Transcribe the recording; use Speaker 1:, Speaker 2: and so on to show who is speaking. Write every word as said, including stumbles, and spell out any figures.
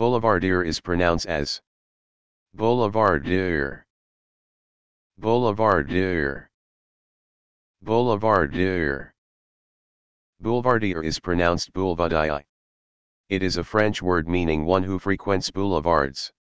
Speaker 1: Boulevardier is pronounced as Boulevardier. Boulevardier. Boulevardier. Boulevardier is pronounced bool-vuh-dye-A Y. It is a French word meaning one who frequents boulevards.